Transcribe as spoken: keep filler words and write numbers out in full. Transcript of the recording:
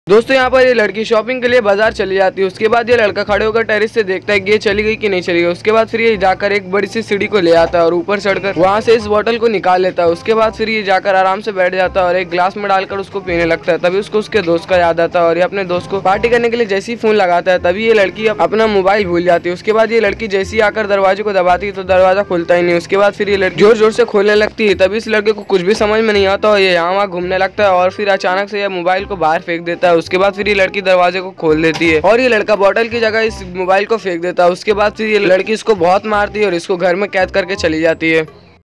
दोस्तों यहाँ पर ये लड़की शॉपिंग के लिए बाजार चली जाती है। उसके बाद ये लड़का खड़े होकर टेरिस से देखता है कि ये चली गई कि नहीं चली गई। उसके बाद फिर ये जाकर एक बड़ी सी सीढ़ी को ले आता है और ऊपर चढ़कर वहाँ से इस बोतल को निकाल लेता है। उसके बाद फिर ये जाकर आराम से बैठ जाता है और एक ग्लास में डालकर उसको पीने लगता है। तभी उसको उसके दोस्त का याद आता है और ये अपने दोस्त को पार्टी करने के लिए जैसे ही फोन लगाता है तभी ये लड़की अपना मोबाइल भूल जाती है। उसके बाद ये लड़की जैसे ही आकर दरवाजे को दबाती है तो दरवाजा खुलता ही नहीं। उसके बाद फिर ये लड़की जोर जोर से खोलने लगती है। तभी इस लड़के को कुछ भी समझ में नहीं आता और ये यहाँ वहाँ घूमने लगता है और फिर अचानक से ये मोबाइल को बाहर फेंक देता है। उसके बाद फिर ये लड़की दरवाजे को खोल देती है और ये लड़का बॉटल की जगह इस मोबाइल को फेंक देता है। उसके बाद फिर ये लड़की इसको बहुत मारती है और इसको घर में कैद करके चली जाती है।